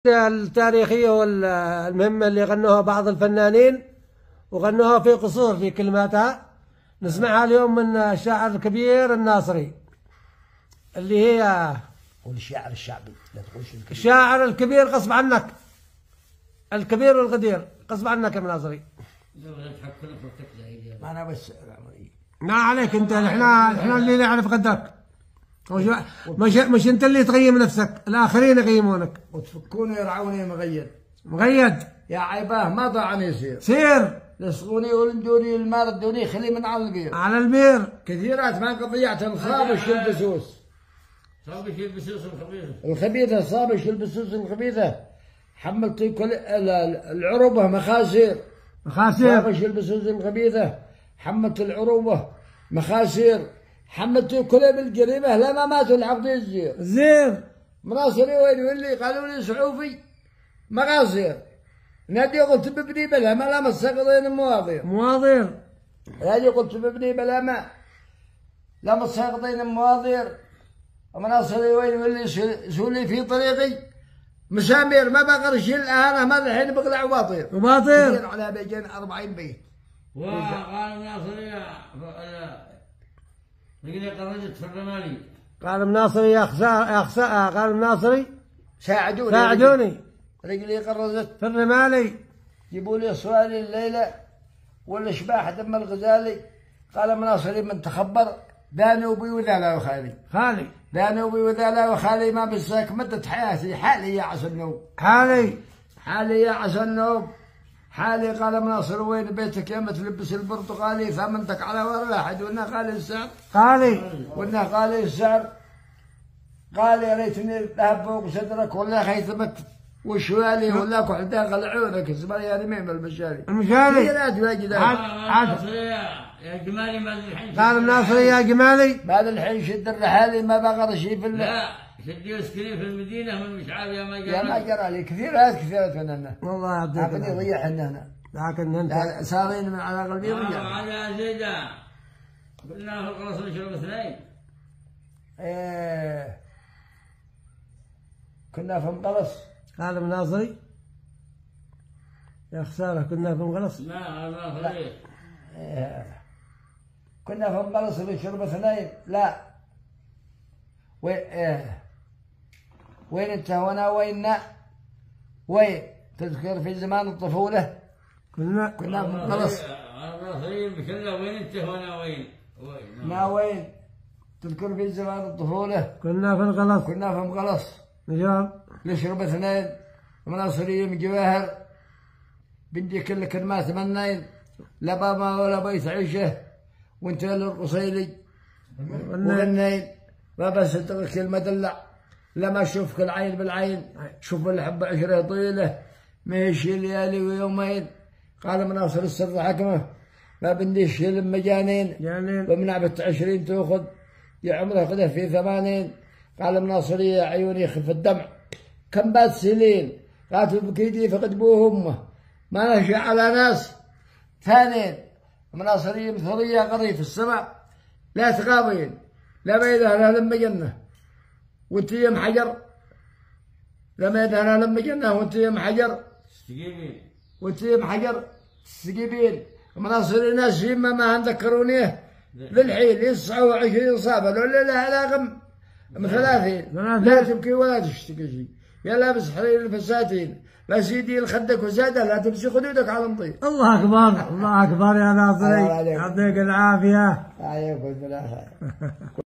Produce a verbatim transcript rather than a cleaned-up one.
التاريخية والمهمة اللي غنوها بعض الفنانين وغنوها في قصور في كلماتها. نسمعها اليوم من الشاعر الكبير الناصري اللي هي قول الشاعر الشعبي، لا تقولش الكبير. الشاعر الكبير غصب عنك، الكبير والغدير غصب عنك يا ناصري. انا بس ما عليك انت، احنا احنا اللي نعرف قدرك، مش مش مش انت اللي تقيم نفسك، الاخرين يقيمونك. وتفكوني يرعوني مغيد مغيد يا عيباه ما ضاعني يصير سير لصقوني ولندوني المار ادوني خلي من على البير على البير كثيرات ما قضيعت الخابش البسوس صابش البسوس الخبيثة الخبيثة صابش البسوس الخبيثة حملت كل العروبة مخاسير مخاسير صابش البسوس الخبيثة حملت العروبة مخاسير حملت كل بالجريمة لما ماتوا العقد الزير زير مناصري وين واللي قالوا لي صحوفي مقاصير نادي قلت ببني بلا ما لا مستقضين المواضيع مواضير نادي قلت ببني بلا ما لا مستقضين المواضيع مناصري وين واللي سولي في طريقي مسامير ما بقرش الآن ما الحين بقلع واطير وباطير على بيجين أربعين بيت وقال الناصرية لقيني قرجت في الرمالي قال الناصري يا خسا يا خسا قال الناصري ساعدوني ساعدوني رجلي قرزت في الرمالي جيبوا لي صوالي الليلة والاشباح دم الغزالي قال مناصري من تخبر داني وبي وذالا وخالي خالي داني وبي وذالا وخالي ما بساك مدة حياتي حالي يا عسى النوب حالي حالي يا عسى النوب حالي قال مناصر وين بيتك يا متلبس البرتقالي ثمنتك على واحد وإنه غالي السعر قالي وإنه غالي السعر قال يا ريتني ذهب فوق صدرك ولا خيثمت وشوالي ولا كحل داخل عيونك اسمها يا رميم المشاري المشاري لا تواجد يا جمالي ما الحين قال الناصري يا جمالي بعد الحين شد الرحالي ما بقى شيء في لا شدي اسكنين في المدينة من مش عارف يا ما جرى يا ما جرى لي كثيرات كثيرات مننا والله يعطيك لكن يضيع هنا لكن انت صارين من على قلبي يضيع على زيدة قلنا في القرص نشرب اثنين ايه كنا في مقلص قال الناصري يا خسارة كنا في مقلص لا ما فريق إيه. كنا في مقلص نشرب اثنين لا وين إيه. وين انت وانا ويننا وين تذكر في زمان الطفولة كنا كنا في مقلص الرصيد بكله وين انت وانا وين وين ما وين تذكر في زمان الطفولة كنا في الغلط كنا في مقلص نجام نشرب اثنين مناصري من جواهر بدي كل كلمات منين لا بابا ولا بيت عيشه وانت للقصيلي وغنين بابا صدقك المدلع لما اشوفك العين بالعين شوف الحب عشره طويله ماشي ليالي ويومين قال مناصر السر حكمه ما بديش المجانين ومنعبت عشرين تاخذ يا عمره خذه في ثمانين قال مناصري يا عيوني خف الدمع كم بات سنين قاتل بكيدي فقد بوه امه ما نشأ على ناس ثانين مناصري مثلية قضي في السماء لا تقابين لا بيدها لا لما جنة وانت يم حجر لا بيدها لا لما جنة وانت يم حجر استجيبين وانت يم حجر تستجيبين مناصري ناس يما ما ذكرونيه للحين يسعة وعشرين صابة ولا لا لا غم ثلاثين لا تبكي ولا تشتكي شيء يا لابس حرير الفساتين لا سيدي الخدك وزاده لا تمشي خدودك على مطير. الله اكبر الله اكبر يا ناصري يعطيك العافيه. عليكم بالعافيه.